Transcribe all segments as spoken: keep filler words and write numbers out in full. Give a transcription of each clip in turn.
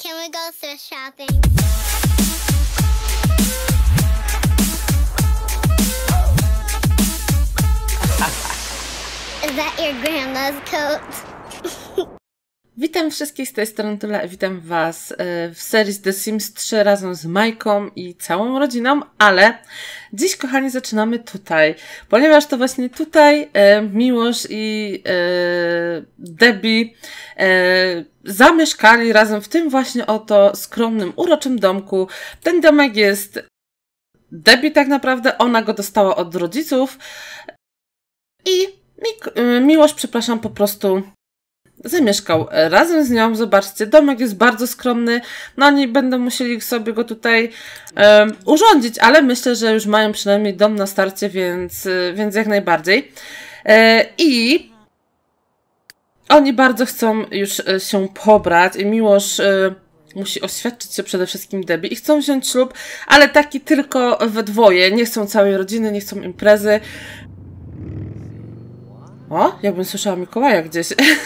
Can we go thrift shopping? Is that your grandma's coat? Witam wszystkich z tej strony Tula, witam was w serii The Sims trzy razem z Majką i całą rodziną, ale dziś, kochani, zaczynamy tutaj, ponieważ to właśnie tutaj e, Miłosz i e, Debbie e, zamieszkali razem w tym właśnie oto skromnym, uroczym domku. Ten domek jest Debbie tak naprawdę, ona go dostała od rodziców i Mik Miłosz, przepraszam, po prostu zamieszkał razem z nią. Zobaczcie, domek jest bardzo skromny. No oni będą musieli sobie go tutaj um, urządzić, ale myślę, że już mają przynajmniej dom na starcie, więc, więc jak najbardziej. E, I oni bardzo chcą już się pobrać i Miłosz e, musi oświadczyć się przede wszystkim Debbie i chcą wziąć ślub, ale taki tylko we dwoje. Nie chcą całej rodziny, nie chcą imprezy. O, jakbym słyszała Mikołaja gdzieś.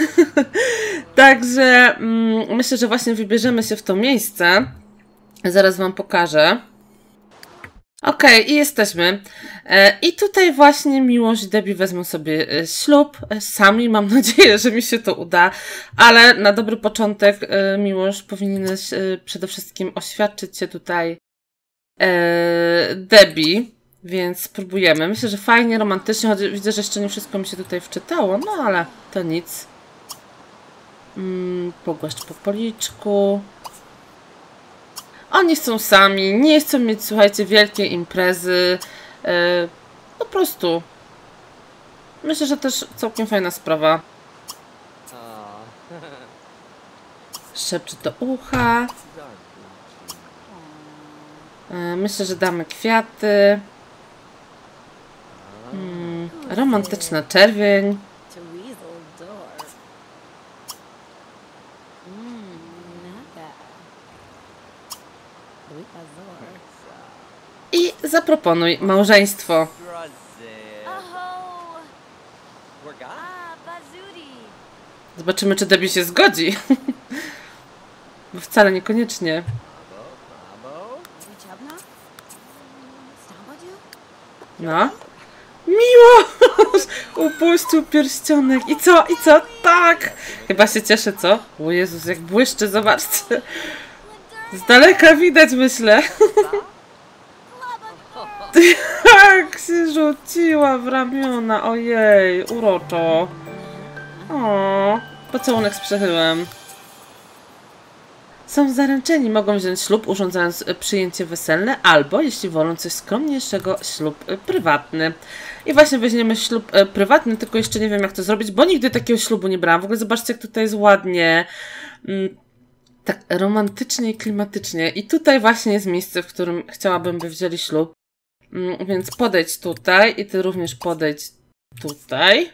Także mm, myślę, że właśnie wybierzemy się w to miejsce. Zaraz wam pokażę. Okej, okay, i jesteśmy. E, I tutaj właśnie Miłosz i Debbie wezmą sobie e, ślub. E, sami, mam nadzieję, że mi się to uda. Ale na dobry początek e, Miłosz powinieneś e, przede wszystkim oświadczyć się tutaj e, Debbie. Więc spróbujemy. Myślę, że fajnie, romantycznie, choć widzę, że jeszcze nie wszystko mi się tutaj wczytało, no ale to nic. Mm, pogłaszcz po policzku. Oni są sami, nie chcą mieć, słuchajcie, wielkiej imprezy. Yy, po prostu. Myślę, że też całkiem fajna sprawa. Szepczy do ucha. Yy, myślę, że damy kwiaty. Hmm, romantyczna czerwień. I zaproponuj małżeństwo. Zobaczymy, czy Debbie się zgodzi. Bo wcale niekoniecznie. No. Miłosz! Upuścił pierścionek. I co? I co? Tak! Chyba się cieszę, co? O Jezus, jak błyszczy, zobaczcie. Z daleka widać, myślę. Jak się rzuciła w ramiona. Ojej, uroczo. O, pocałunek z przechyłem. Są zaręczeni, mogą wziąć ślub, urządzając przyjęcie weselne, albo, jeśli wolą coś skromniejszego, ślub prywatny. I właśnie weźmiemy ślub prywatny, tylko jeszcze nie wiem, jak to zrobić, bo nigdy takiego ślubu nie brałam. W ogóle zobaczcie, jak tutaj jest ładnie. Tak romantycznie i klimatycznie. I tutaj właśnie jest miejsce, w którym chciałabym, by wzięli ślub. Więc podejdź tutaj i ty również podejdź tutaj.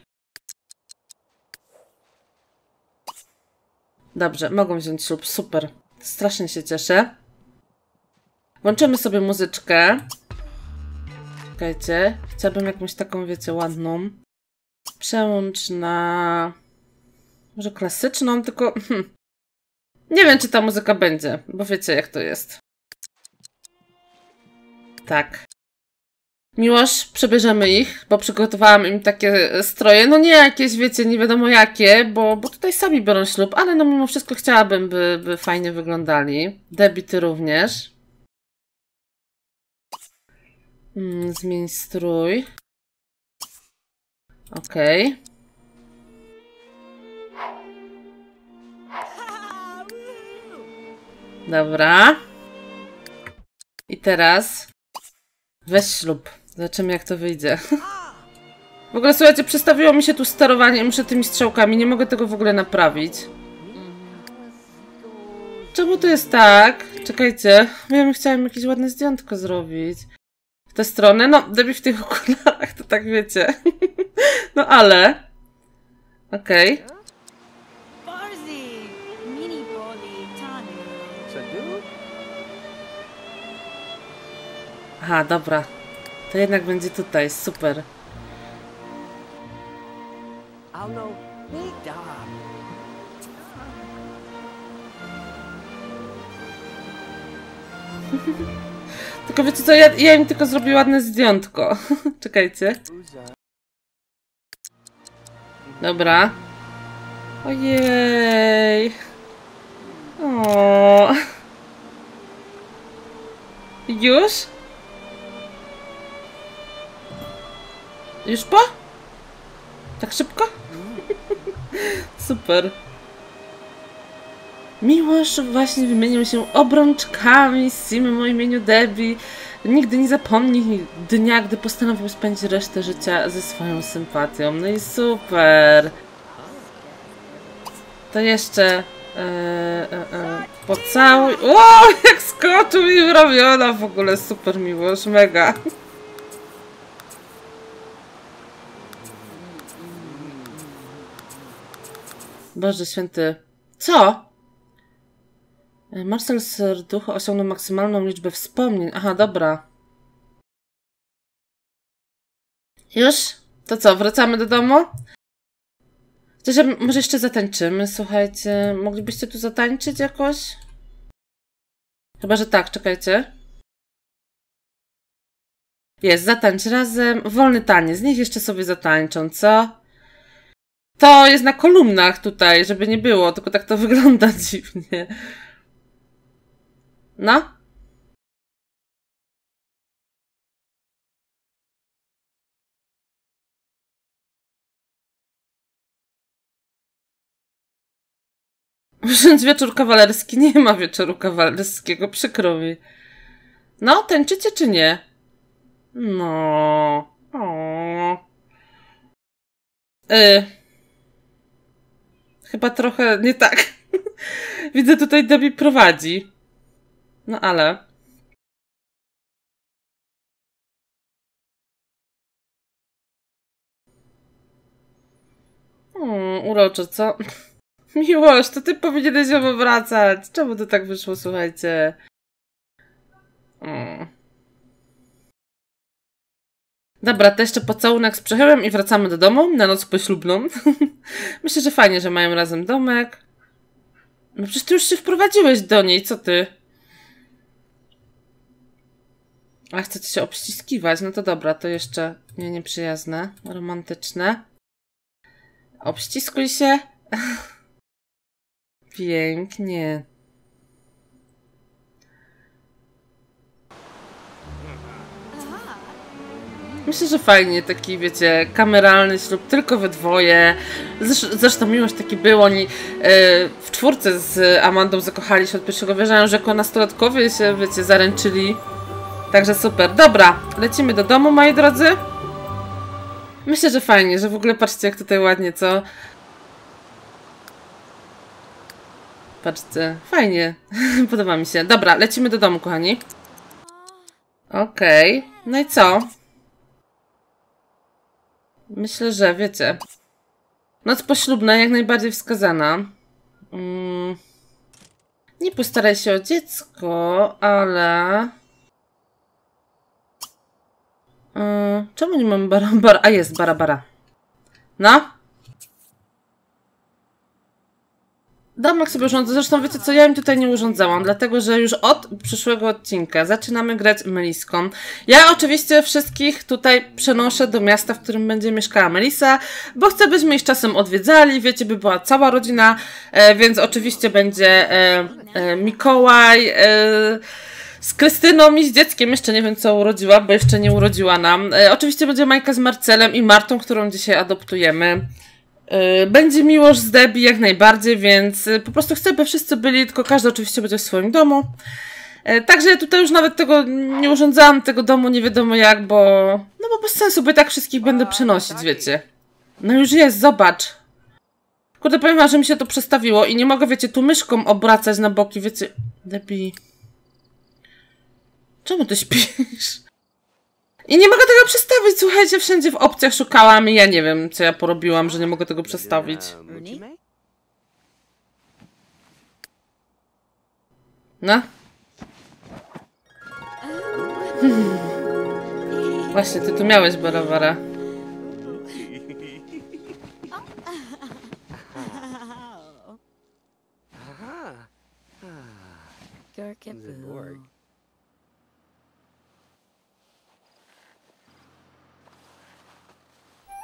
Dobrze, mogą wziąć ślub, super. Strasznie się cieszę. Włączymy sobie muzyczkę. Czekajcie. Chciałabym jakąś taką, wiecie, ładną. Przełącz na... może klasyczną, tylko... Hm. Nie wiem, czy ta muzyka będzie, bo wiecie, jak to jest. Tak. Miłosz, przebierzemy ich, bo przygotowałam im takie stroje, no nie jakieś, wiecie, nie wiadomo jakie, bo, bo tutaj sami biorą ślub, ale no mimo wszystko chciałabym, by, by fajnie wyglądali. Debbie, ty również. Hmm, zmień strój. Okej. Okay. Dobra. I teraz weź ślub. Zobaczymy, jak to wyjdzie. W ogóle, słuchajcie, przestawiło mi się tu sterowanie i muszę tymi strzałkami. Nie mogę tego w ogóle naprawić. Czemu to jest tak? Czekajcie. Ja bym chciała jakieś ładne zdjętko zrobić. W tę stronę. No, Debbie w tych okularach, to tak wiecie. No, ale... Okej. Okay. Aha, dobra. To jednak będzie tutaj, super. Tylko wiecie co, ja, ja im tylko zrobię ładne zdjątko. Czekajcie. Dobra. Ojej. O. Już? Już po? Tak szybko? Super. Miłosz właśnie wymienił się obrączkami z Simem o imieniu Debbie. Nigdy nie zapomni dnia, gdy postanowił spędzić resztę życia ze swoją sympatią. No i super. To jeszcze... E, e, e, pocałuj... O, jak skoczył mi w ramiona w ogóle. Super Miłosz, mega. Boże święty. Co? Marcel Serducho osiągnął maksymalną liczbę wspomnień. Aha, dobra. Już? To co, wracamy do domu? Chociaż może jeszcze zatańczymy, słuchajcie. Moglibyście tu zatańczyć jakoś? Chyba, że tak, czekajcie. Jest, zatańcz razem. Wolny taniec, niech jeszcze sobie zatańczą, co? To jest na kolumnach tutaj, żeby nie było, tylko tak to wygląda dziwnie. No? Usiądź wieczór kawalerski. Nie ma wieczoru kawalerskiego, przykro mi. No, tańczycie czy nie? No. O. Y. Chyba trochę nie tak. Widzę, tutaj Debbie prowadzi. No ale... Hmm, urocze, co? Miłość, to ty powinieneś ją wracać. Czemu to tak wyszło, słuchajcie? Hmm. Dobra, to jeszcze pocałunek z przechyłem i wracamy do domu na noc poślubną. Myślę, że fajnie, że mają razem domek. No przecież ty już się wprowadziłeś do niej, co ty? A chcecie się obściskiwać? No to dobra, to jeszcze nie nieprzyjazne, romantyczne. Obściskuj się. Pięknie. Myślę, że fajnie, taki wiecie, kameralny ślub, tylko we dwoje. Zresztą, zresztą miłość taki był, oni yy, w czwórce z Amandą zakochali się od pierwszego wierzenia, że jako nastolatkowie się, wiecie, zaręczyli. Także super. Dobra, lecimy do domu, moi drodzy. Myślę, że fajnie, że w ogóle patrzcie, jak tutaj ładnie, co? Patrzcie, fajnie. Podoba mi się. Dobra, lecimy do domu, kochani. Okej. Okay. No i co? Myślę, że wiecie. Noc poślubna jak najbardziej wskazana. Mm. Nie postaraj się o dziecko, ale... Yy, czemu nie mam bara, bara? A jest, bara, bara. No? Domek sobie urządzę. Zresztą wiecie co, ja im tutaj nie urządzałam, dlatego że już od przyszłego odcinka zaczynamy grać Meliską. Ja oczywiście wszystkich tutaj przenoszę do miasta, w którym będzie mieszkała Melisa, bo chcę, byśmy ich czasem odwiedzali, wiecie, by była cała rodzina, e, więc oczywiście będzie e, e, Mikołaj, e, z Krystyną i z dzieckiem, jeszcze nie wiem co urodziła, bo jeszcze nie urodziła nam. E, oczywiście będzie Majka z Marcelem i Martą, którą dzisiaj adoptujemy. Będzie Miłosz z Debbie jak najbardziej, więc po prostu chcę, by wszyscy byli, tylko każdy oczywiście będzie w swoim domu. Także ja tutaj już nawet tego nie urządzałam, tego domu nie wiadomo jak, bo... No bo bez sensu, bo i tak wszystkich będę przenosić, wiecie. No już jest, zobacz. Kurde, powiem wam, że mi się to przestawiło i nie mogę, wiecie, tu myszką obracać na boki, wiecie. Debbie... Czemu ty śpisz? I nie mogę tego przestawić, słuchajcie, wszędzie w opcjach szukałam i ja nie wiem, co ja porobiłam, że nie mogę tego przestawić. No. Hmm. Właśnie, ty tu miałeś Barawara.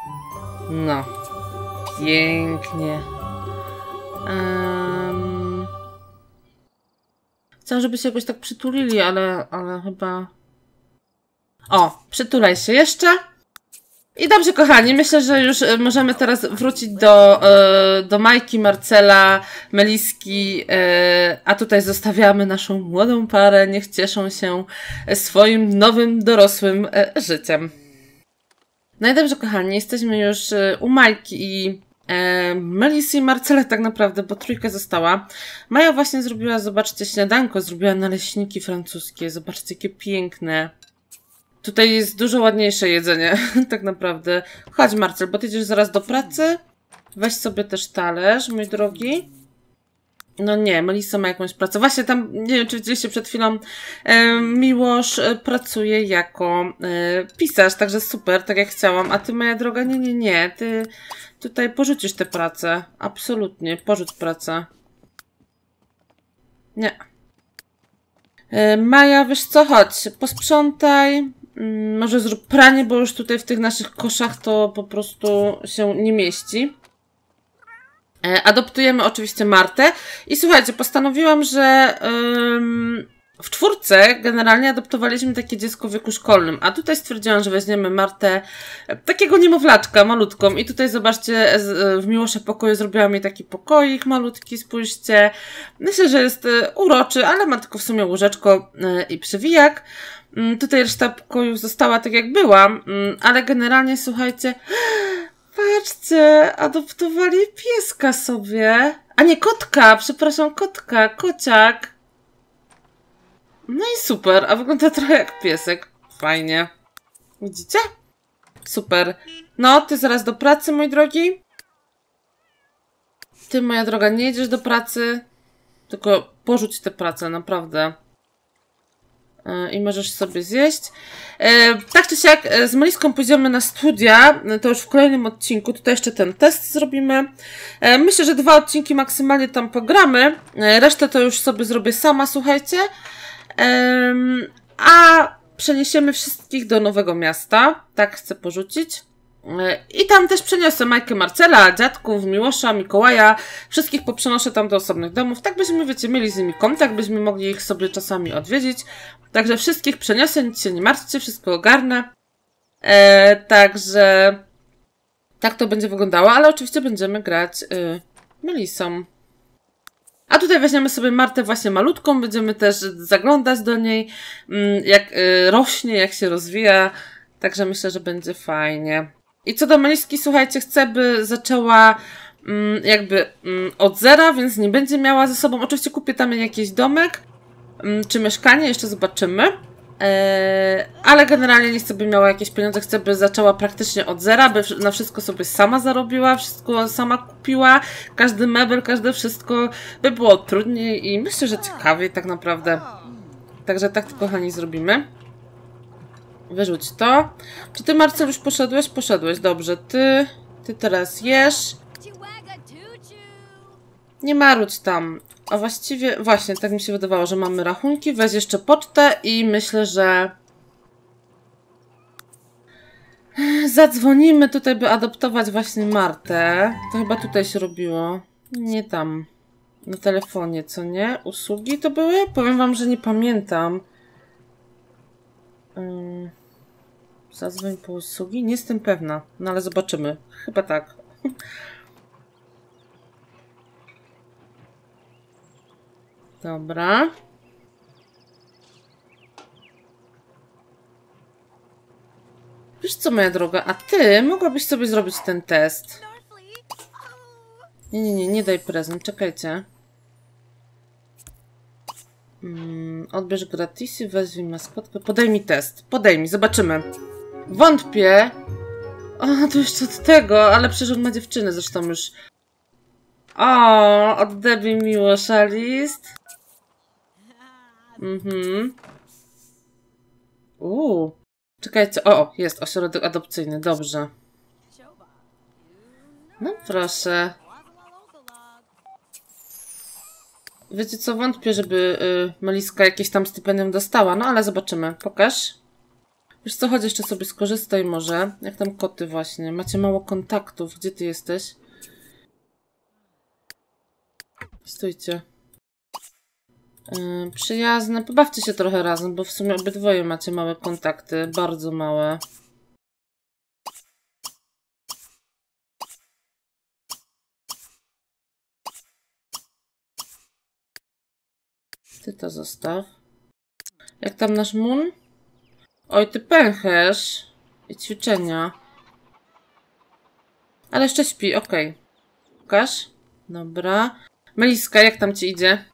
No. Pięknie. Um... Chciałam, żeby się jakoś tak przytulili, ale, ale chyba... O, przytulaj się jeszcze. I dobrze, kochani, myślę, że już możemy teraz wrócić do, do Majki, Marcela, Meliski, a tutaj zostawiamy naszą młodą parę, niech cieszą się swoim nowym, dorosłym życiem. No i dobrze, kochani, jesteśmy już u Majki i Melisy i Marcela tak naprawdę, bo trójka została. Maja właśnie zrobiła, zobaczcie, śniadanko, zrobiła naleśniki francuskie, zobaczcie, jakie piękne. Tutaj jest dużo ładniejsze jedzenie, tak naprawdę. Chodź, Marcel, bo ty idziesz zaraz do pracy. Weź sobie też talerz, mój drogi. No nie, Melisa ma jakąś pracę. Właśnie tam, nie wiem, czy widzieliście przed chwilą, e, Miłosz pracuje jako e, pisarz, także super, tak jak chciałam. A ty, moja droga, nie, nie, nie. Ty tutaj porzucisz tę pracę. Absolutnie, porzuć pracę. Nie. E, Maja, wiesz co, chodź, posprzątaj. Może zrób pranie, bo już tutaj w tych naszych koszach to po prostu się nie mieści. E, adoptujemy oczywiście Martę. I słuchajcie, postanowiłam, że ym, w czwórce generalnie adoptowaliśmy takie dziecko w wieku szkolnym. A tutaj stwierdziłam, że weźmiemy Martę, e, takiego niemowlaczka, malutką. I tutaj zobaczcie, z, w Miłosza pokoju zrobiłam jej taki pokoik malutki, spójrzcie. Myślę, że jest e, uroczy, ale ma tylko w sumie łóżeczko e, i przywijak. Tutaj reszta pokoju została tak jak była, ale generalnie słuchajcie, patrzcie, adoptowali pieska sobie, a nie kotka, przepraszam, kotka, kociak. No i super, a wygląda trochę jak piesek, fajnie. Widzicie? Super. No, ty zaraz do pracy, mój drogi. Ty, moja droga, nie jedziesz do pracy, tylko porzuć tę pracę, naprawdę. I możesz sobie zjeść. E, tak czy siak, z Meliską pójdziemy na studia, to już w kolejnym odcinku. Tutaj jeszcze ten test zrobimy. E, myślę, że dwa odcinki maksymalnie tam pogramy. E, resztę to już sobie zrobię sama, słuchajcie. E, a przeniesiemy wszystkich do nowego miasta. Tak chcę porzucić. E, I tam też przeniosę Majkę, Marcela, dziadków, Miłosza, Mikołaja. Wszystkich poprzenoszę tam do osobnych domów. Tak byśmy, wiecie, mieli z nimi kontakt, byśmy mogli ich sobie czasami odwiedzić. Także wszystkich przeniosę, nic się nie martwcie, wszystko ogarnę. E, także tak to będzie wyglądało, ale oczywiście będziemy grać y, Melisą. A tutaj weźmiemy sobie Martę właśnie malutką, będziemy też zaglądać do niej, y, jak y, rośnie, jak się rozwija. Także myślę, że będzie fajnie. I co do Meliski, słuchajcie, chcę, by zaczęła y, jakby y, od zera, więc nie będzie miała ze sobą. Oczywiście kupię tam jakiś domek. Czy mieszkanie, jeszcze zobaczymy. Eee, ale generalnie nie chcę, by miała jakieś pieniądze, chcę, by zaczęła praktycznie od zera, by na wszystko sobie sama zarobiła, wszystko sama kupiła, każdy mebel, każde wszystko, by było trudniej i myślę, że ciekawiej tak naprawdę. Także tak to, kochani, zrobimy. Wyrzuć to. Czy ty, Marcel, już poszedłeś? Poszedłeś, dobrze. Ty, ty teraz jesz. Nie marudź tam. A właściwie, właśnie, tak mi się wydawało, że mamy rachunki. Weź jeszcze pocztę i myślę, że zadzwonimy tutaj, by adoptować właśnie Martę. To chyba tutaj się robiło. Nie tam. Na telefonie, co nie? Usługi to były? Powiem wam, że nie pamiętam. Yy, zadzwoń po usługi? Nie jestem pewna. No ale zobaczymy. Chyba tak. Dobra. Wiesz co, moja droga, a ty mogłabyś sobie zrobić ten test. Nie, nie, nie, nie daj prezent, czekajcie. Hmm, odbierz gratisy, weźmij maskotkę. Podaj mi test, podaj mi, zobaczymy. Wątpię. O, to jeszcze od tego, ale przecież on ma dziewczynę, zresztą już. O, od Debbie Miłosza list. Mhm. Uuu. Czekajcie. O, jest ośrodek adopcyjny. Dobrze. No proszę. Wiecie co? Wątpię, żeby y, Meliska jakieś tam stypendium dostała. No ale zobaczymy. Pokaż. Wiesz co, chodź jeszcze sobie skorzystaj może. Jak tam koty właśnie. Macie mało kontaktów. Gdzie ty jesteś? Stójcie. Yy, przyjazne. Pobawcie się trochę razem, bo w sumie obydwoje macie małe kontakty. Bardzo małe. Ty to zostaw. Jak tam nasz Moon? Oj, ty pęcherz. I ćwiczenia. Ale jeszcze śpi, okej. Okay. Pokaż. Dobra. Meliska, jak tam ci idzie?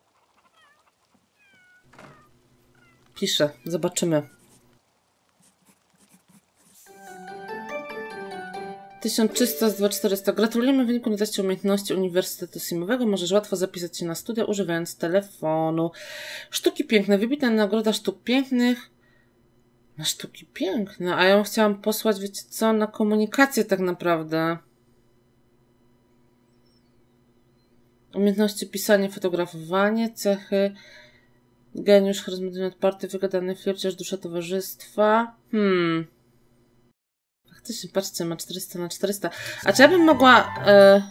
Piszę, zobaczymy. tysiąc trzysta z dwa tysiące czterysta. Gratulujemy wyniku na teście umiejętności Uniwersytetu Simowego. Możesz łatwo zapisać się na studia używając telefonu. Sztuki piękne. Wybitna nagroda sztuk pięknych. Na sztuki piękne. A ja ją chciałam posłać, wiecie co, na komunikację tak naprawdę. Umiejętności pisanie, fotografowanie, cechy. Geniusz, charyzmatyczny, otwarty, wygadany flirciarz, dusza towarzystwa. Hmm. Faktycznie, patrzcie, ma czterysta na czterysta. A czy ja bym mogła... E...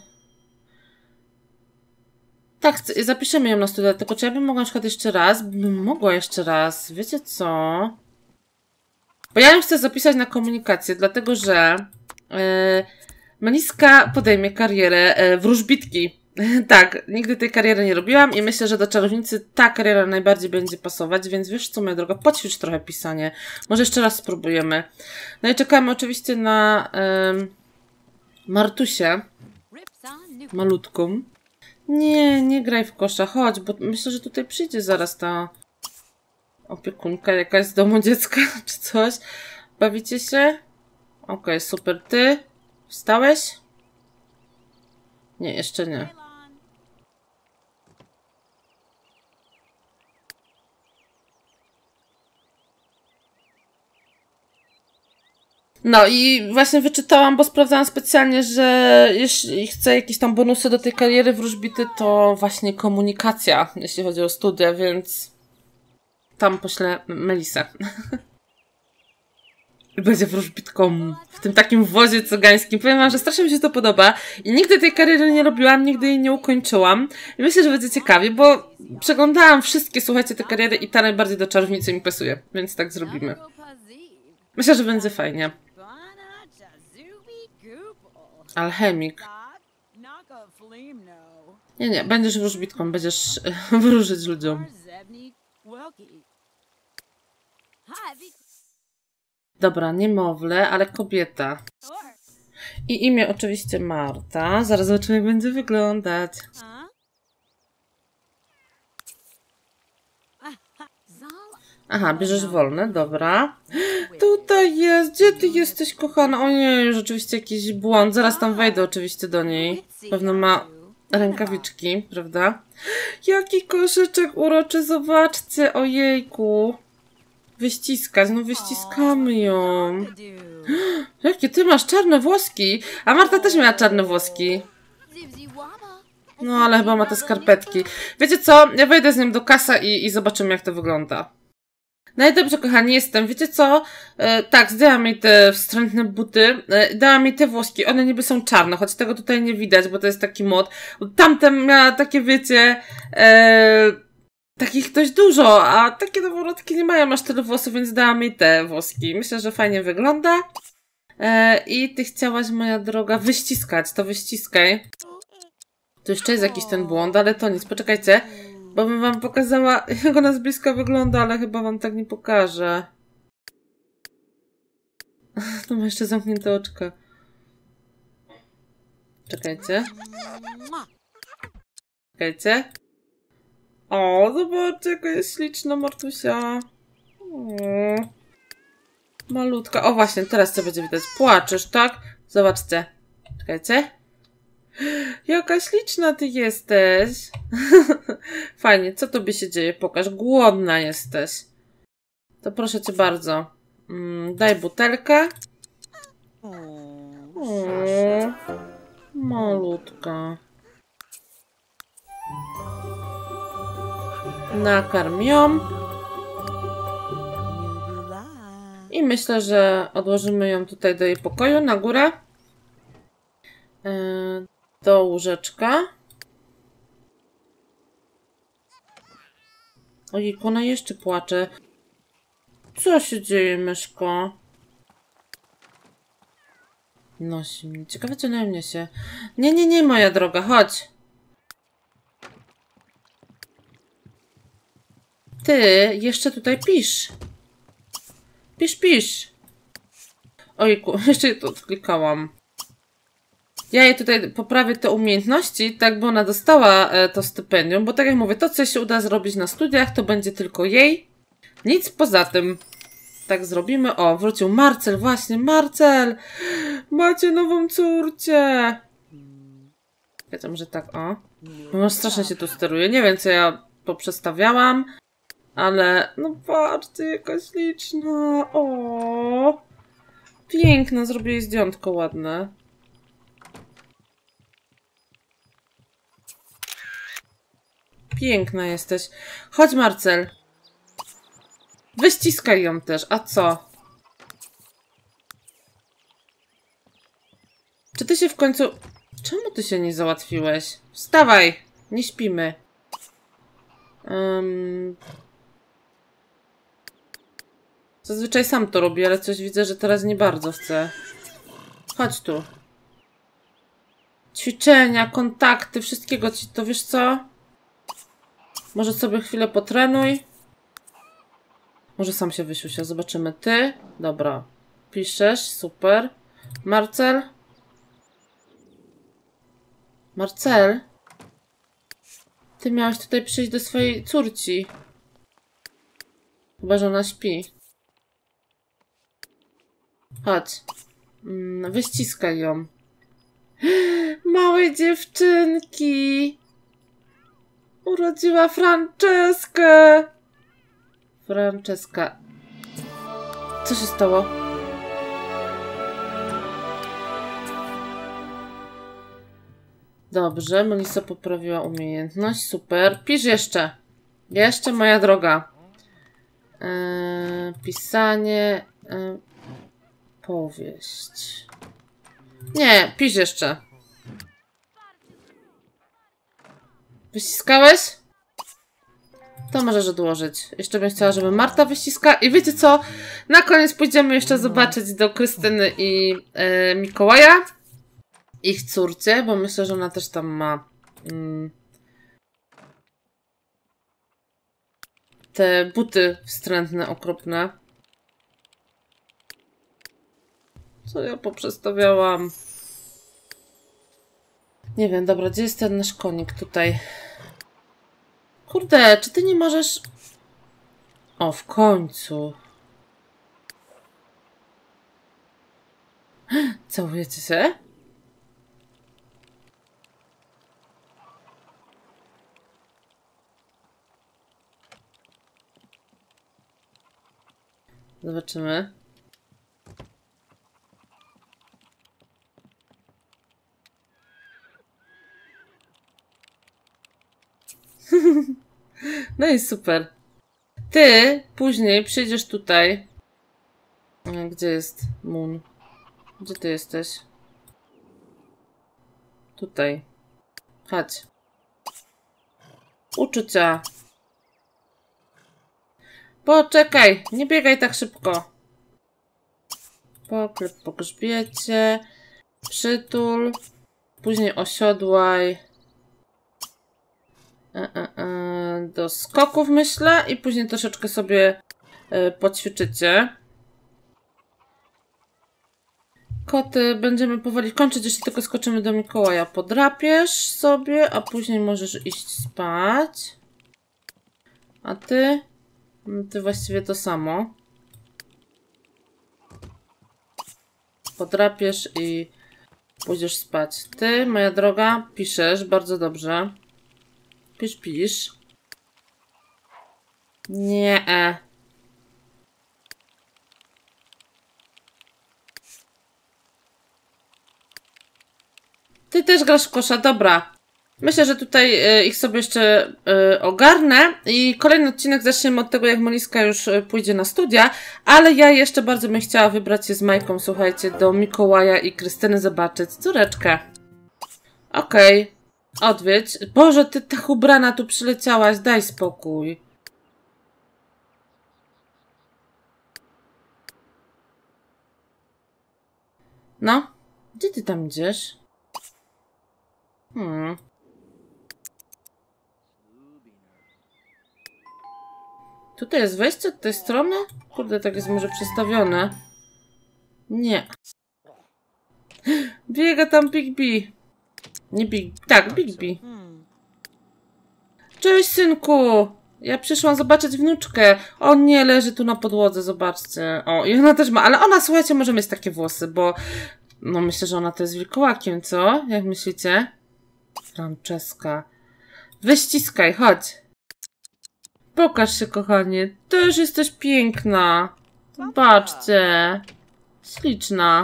Tak, zapiszemy ją na studia, tylko czy ja bym mogła na przykład jeszcze raz? Bym mogła jeszcze raz. Wiecie co? Bo ja ją chcę zapisać na komunikację, dlatego że e... Meliska podejmie karierę e, wróżbitki. Tak, nigdy tej kariery nie robiłam i myślę, że do czarownicy ta kariera najbardziej będzie pasować, więc wiesz co, moja droga, poćwicz trochę pisanie. Może jeszcze raz spróbujemy. No i czekamy oczywiście na um, Martusię. Malutką. Nie, nie graj w kosza, chodź, bo myślę, że tutaj przyjdzie zaraz ta opiekunka jakaś z domu dziecka, czy coś. Bawicie się? Okej, okay, super. Ty? Wstałeś? Nie, jeszcze nie. No i właśnie wyczytałam, bo sprawdzałam specjalnie, że jeśli chcę jakieś tam bonusy do tej kariery wróżbity, to właśnie komunikacja, jeśli chodzi o studia, więc tam poślę Melisę. I będzie wróżbitką w tym takim wozie cygańskim. Powiem wam, że strasznie mi się to podoba i nigdy tej kariery nie robiłam, nigdy jej nie ukończyłam. I myślę, że będzie ciekawie, bo przeglądałam wszystkie, słuchajcie, te kariery i ta najbardziej do czarownicy mi pasuje, więc tak zrobimy. Myślę, że będzie fajnie. Alchemik. Nie, nie, będziesz wróżbitką, będziesz wróżyć ludziom. Dobra, niemowlę, ale kobieta. I imię oczywiście Marta. Zaraz zobaczymy, jak będzie wyglądać. Aha, bierzesz wolne, dobra. Tutaj jest, gdzie ty jesteś, kochana? O nie, rzeczywiście jakiś błąd. Zaraz tam wejdę oczywiście do niej. Pewno ma rękawiczki, prawda? Jaki koszyczek uroczy, zobaczcie, ojejku. Wyściskać, no wyściskamy ją. Jakie ty masz czarne włoski? A Marta też miała czarne włoski. No ale chyba ma te skarpetki. Wiecie co? Ja wejdę z nią do kasa i, i zobaczymy, jak to wygląda. No i dobrze, kochani, jestem. Wiecie co? E, tak, zdjęłam jej te wstrętne buty. E, dałam jej te włoski. One niby są czarne, choć tego tutaj nie widać, bo to jest taki mod. Tamten miała takie, wiecie... E, takich dość dużo, a takie noworodki nie mają aż tyle włosów, więc dałam jej te włoski. Myślę, że fajnie wygląda. E, I ty chciałaś, moja droga, wyściskać. To wyściskaj. Tu jeszcze jest jakiś ten błąd, ale to nic. Poczekajcie. Bo bym wam pokazała, jak ona z bliska wygląda, ale chyba wam tak nie pokażę. Tu ma jeszcze zamknięte oczka. Czekajcie. Czekajcie. O, zobaczcie, jaka jest śliczna Martusia. O, malutka. O, właśnie, teraz co będzie widać. Płaczesz, tak? Zobaczcie. Czekajcie. Jaka śliczna ty jesteś. Fajnie, co tobie się dzieje? Pokaż. Głodna jesteś. To proszę cię bardzo. Mm, daj butelkę. O, malutka. Nakarm ją. I myślę, że odłożymy ją tutaj do jej pokoju, na górę. Yy, do łóżeczka. Ojejku, ona jeszcze płacze. Co się dzieje, myszko? Nosi mnie. Ciekawe, czy na mnie się... Nie, nie, nie, moja droga, chodź. Ty jeszcze tutaj pisz. Pisz, pisz. Ojku, jeszcze to odklikałam. Ja jej tutaj poprawię te umiejętności, tak by ona dostała e, to stypendium, bo tak jak mówię, to co się uda zrobić na studiach, to będzie tylko jej. Nic poza tym. Tak zrobimy. O, wrócił Marcel, właśnie, Marcel! Macie nową córcię! Wiedzą, że tak, o. No strasznie się tu steruje. Nie wiem, co ja poprzestawiałam, ale no patrzcie, jaka śliczna. O, piękna, zrobię jej zdjątko ładne. Piękna jesteś. Chodź, Marcel. Wyściskaj ją też. A co? Czy ty się w końcu... Czemu ty się nie załatwiłeś? Wstawaj! Nie śpimy. Um... Zazwyczaj sam to robię, ale coś widzę, że teraz nie bardzo chcę. Chodź tu. Ćwiczenia, kontakty, wszystkiego ci... To wiesz co? Może sobie chwilę potrenuj. Może sam się wysiusia. Zobaczymy. Ty? Dobra. Piszesz. Super. Marcel? Marcel? Ty miałeś tutaj przyjść do swojej córci. Chyba, że ona śpi. Chodź. Wyściskaj ją. Małe dziewczynki! Urodziła Franceskę! Franceska. Co się stało? Dobrze, Melissa poprawiła umiejętność. Super. Pisz jeszcze. Jeszcze, moja droga. Eee, pisanie. Eee, powieść. Nie, pisz jeszcze. Wyściskałeś? To możesz odłożyć. Jeszcze bym chciała, żeby Marta wyściska. I wiecie co? Na koniec pójdziemy jeszcze zobaczyć do Krystyny i e, Mikołaja. Ich córcie, bo myślę, że ona też tam ma mm, te buty wstrętne, okropne. Co ja poprzestawiałam? Nie wiem, dobra, gdzie jest ten nasz konik tutaj? Kurde, czy ty nie możesz... O, w końcu. Całujecie się? Zobaczymy. No i super. Ty później przyjdziesz tutaj. Gdzie jest Moon? Gdzie ty jesteś? Tutaj. Chodź. Uczucia. Poczekaj, nie biegaj tak szybko. Poklep po grzbiecie. Przytul. Później osiodłaj. E, e, e, do skoków, myślę. I później troszeczkę sobie e, poćwiczycie. Koty będziemy powoli kończyć. Jeszcze tylko skoczymy do Mikołaja. Podrapiesz sobie, a później możesz iść spać. A ty? Ty właściwie to samo. Podrapiesz i pójdziesz spać. Ty, moja droga, piszesz. Bardzo dobrze. Pisz, pisz. Nie. -e. Ty też grasz w kosza, dobra. Myślę, że tutaj y, ich sobie jeszcze y, ogarnę i kolejny odcinek zaczniemy od tego, jak Maliska już y, pójdzie na studia, ale ja jeszcze bardzo bym chciała wybrać się z Majką, słuchajcie, do Mikołaja i Krystyny zobaczyć córeczkę. Okej, okay. Odwiedź. Boże, ty tak ubrana tu przyleciałaś, daj spokój. No, gdzie ty tam idziesz? Hmm. Tutaj jest wejście od tej strony? Kurde, tak jest może przestawione. Nie. Biega tam Big B. Nie Big... Tak, Big B. Cześć, synku! Ja przyszłam zobaczyć wnuczkę. O nie, leży tu na podłodze, zobaczcie. O, i ona też ma, ale ona, słuchajcie, może mieć takie włosy, bo... No myślę, że ona to jest wilkołakiem, co? Jak myślicie? Franceska. Wyściskaj, chodź. Pokaż się, kochanie. Też jesteś piękna. Zobaczcie. Śliczna.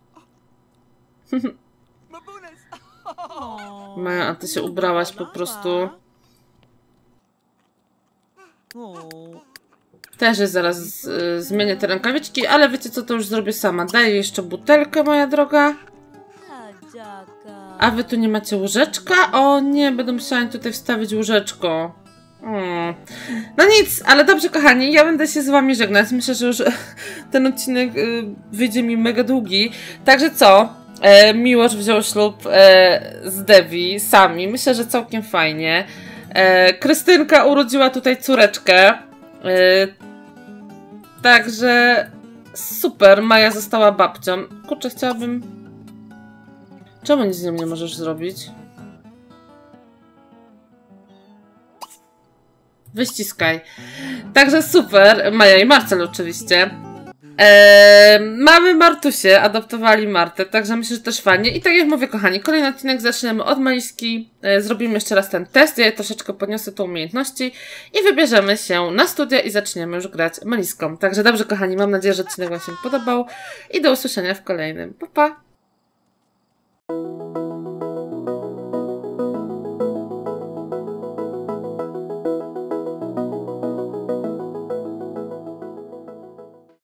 Maja, a ty się ubrałaś po prostu. Też jest zaraz y, zmienię te rękawiczki, ale wiecie co, to już zrobię sama. Daję jeszcze butelkę, moja droga. A wy tu nie macie łyżeczka? O nie, będę musiała tutaj wstawić łyżeczko. Hmm. No nic, ale dobrze, kochani, ja będę się z wami żegnać. Myślę, że już ten odcinek y, wyjdzie mi mega długi. Także co? E, Miłosz wziął ślub e, z Devi sami. Myślę, że całkiem fajnie. E, Krystynka urodziła tutaj córeczkę. E, także super. Maja została babcią. Kurczę, chciałabym... Czemu nic z nią nie możesz zrobić? Wyściskaj. Także super. Maja i Marcel oczywiście. Eee, mamy Martusię, adoptowali Martę, także myślę, że też fajnie. I tak jak mówię, kochani, kolejny odcinek zaczniemy od Maliski. Eee, zrobimy jeszcze raz ten test, ja troszeczkę podniosę tu umiejętności i wybierzemy się na studia i zaczniemy już grać Maliską. Także dobrze, kochani, mam nadzieję, że odcinek wam się podobał i do usłyszenia w kolejnym. Pa, pa!